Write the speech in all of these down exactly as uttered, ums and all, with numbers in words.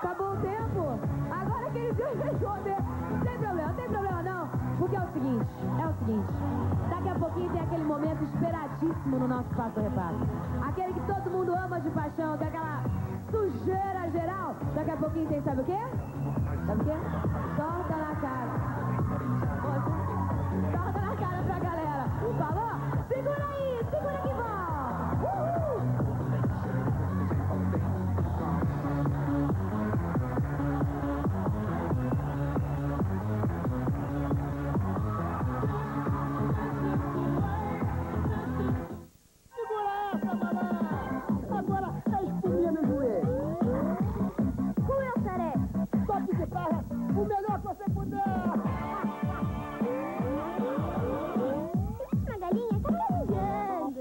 Acabou o tempo. Agora que ele viu responder. Sem problema, não tem problema não. Porque é o seguinte, é o seguinte. Daqui a pouquinho tem aquele momento esperadíssimo no nosso Passo Repasso. Aquele que todo mundo ama de paixão, tem aquela sujeira geral. Daqui a pouquinho tem, sabe o quê? Sabe o quê? Torta na cara. Torta na cara pra galera. Falou? Segura aí, segura que bom. Uhul! O melhor que você puder! A galinha tá carregando.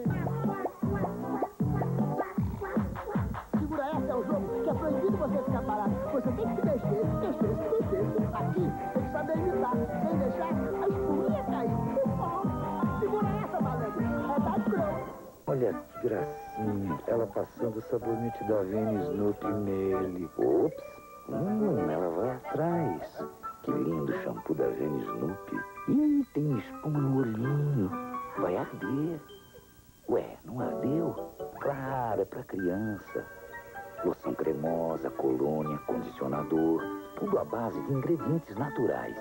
Segura essa, é o jogo que é proibido você ficar parado. Você tem que se mexer, mexer, se mexer. Aqui, tem que saber imitar. Sem deixar a espuminha cair. Segura essa, malandro. É da pronto. Olha que gracinha. Ela passando o sabonete da Vênia Snoopy nele. Ops. Hum, ela vai atrás. Que lindo shampoo da Vênia Snoopy. Ih, tem espuma no olhinho. Vai arder. Ué, não ardeu? Claro, é pra criança. Loção cremosa, colônia, condicionador. Tudo à base de ingredientes naturais.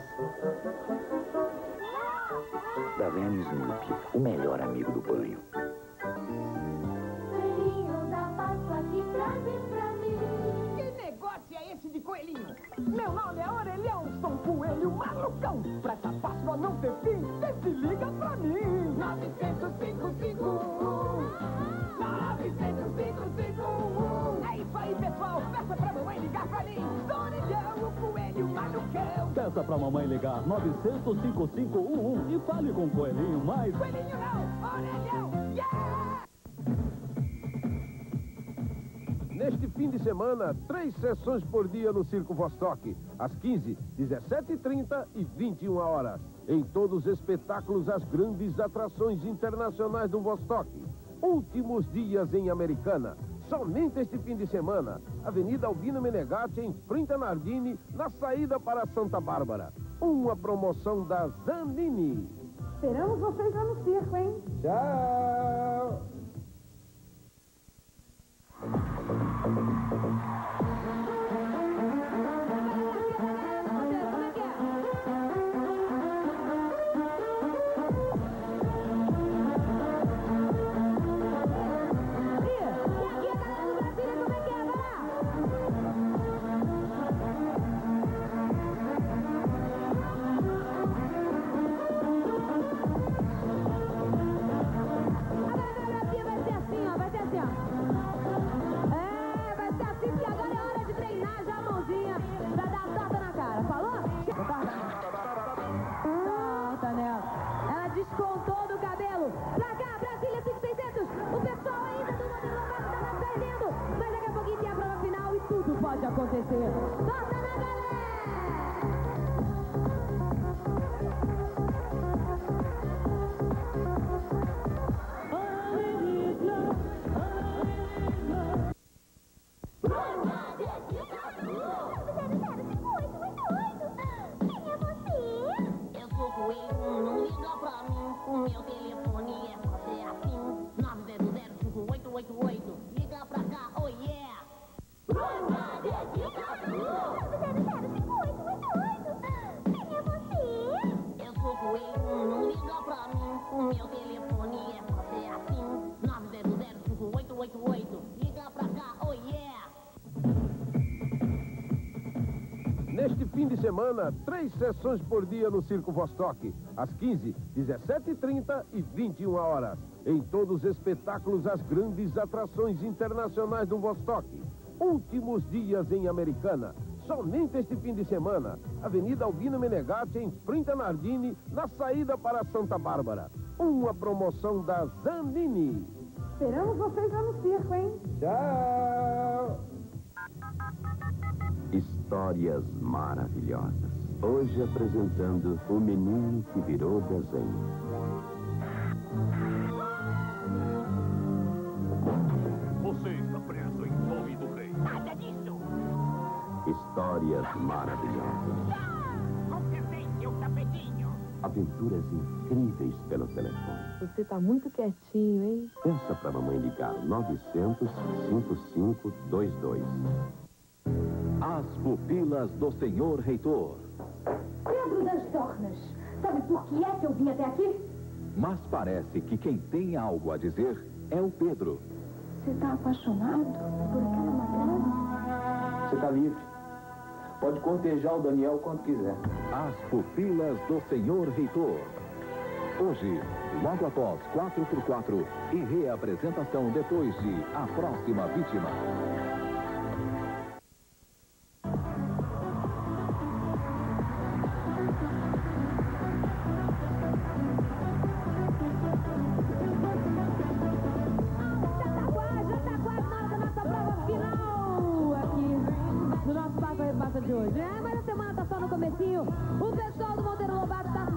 Da Vênia Snoopy, o melhor amigo do banho. De coelhinho. Meu nome é Orelhão, sou um coelho malucão. Pra essa Páscoa não ter fim, cê se liga pra mim. nove zero cinco cinco um nove zero cinco cinco um. É isso aí, pessoal, peça pra mamãe ligar pra mim. Sou Orelhão, o coelho malucão. Peça pra mamãe ligar nove zero zero cinco cinco um um e fale com o coelhinho mais... Coelhinho não, Orelhão, yeah! Neste fim de semana, três sessões por dia no Circo Vostok. Às quinze, dezessete e trinta e vinte e uma horas. Em todos os espetáculos, as grandes atrações internacionais do Vostok. Últimos dias em Americana. Somente este fim de semana. Avenida Albino Menegatti, em frente a Nardini, na saída para Santa Bárbara. Uma promoção da Zanini. Esperamos vocês lá no circo, hein? Tchau! Descontou do cabelo. Pra cá, Brasília cinco mil e seiscentos. O pessoal ainda do modelo local tá perdendo. Mas daqui a pouquinho tem a prova final e tudo pode acontecer. Torta na galera! Liga pra cá, oh yeah! Eu sou coelho, não liga pra mim. O meu telefone é pra ser assim. nove zero zero cinco oito oito oito. Liga pra cá, oh yeah! Neste fim de semana, três sessões por dia no Circo Vostok. Às quinze, dezessete e trinta e vinte e uma horas. Em todos os espetáculos, as grandes atrações internacionais do Vostok. Últimos dias em Americana. Somente este fim de semana. Avenida Albino Menegatti, em frente a Nardini, na saída para Santa Bárbara. Uma promoção da Zanini. Esperamos vocês lá no circo, hein? Tchau! Histórias maravilhosas. Hoje apresentando O Menino que Virou Desenho. Você está preso em nome do rei. Nada disso! Histórias maravilhosas. Consertei seu tapetinho. Aventuras incríveis pelo telefone. Você tá muito quietinho, hein? Peça pra mamãe ligar nove zero zero, cinco cinco dois dois. As pupilas do senhor reitor. Pedro das Dornas, sabe por que é que eu vim até aqui? Mas parece que quem tem algo a dizer é o Pedro. Você tá apaixonado por aquela madrasta? Você tá livre. Pode cortejar o Daniel quando quiser. As pupilas do senhor reitor. Hoje, logo após quatro por quatro e reapresentação depois de A Próxima Vítima. De hoje. É, mas a semana tá só no comecinho. O pessoal do Monteiro Lobato tá